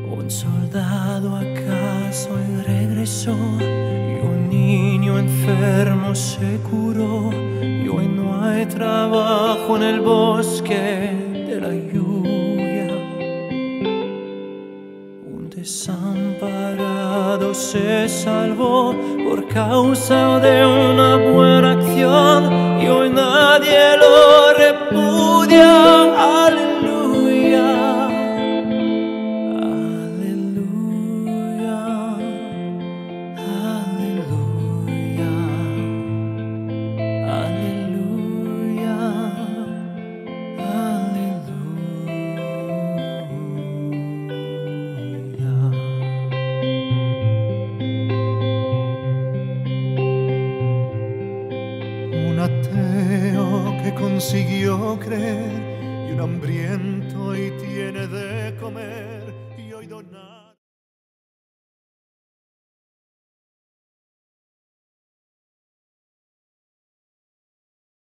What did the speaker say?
Un soldado acaso y regresó, y un niño enfermo se curó, y hoy no hay trabajo en el bosque de la lluvia. Un desamparado se salvó por causa de una buena acción, y hoy nadie lo repudia. Aleluya. Un ateo que consiguió creer, y un hambriento y tiene de comer, y hoy donar.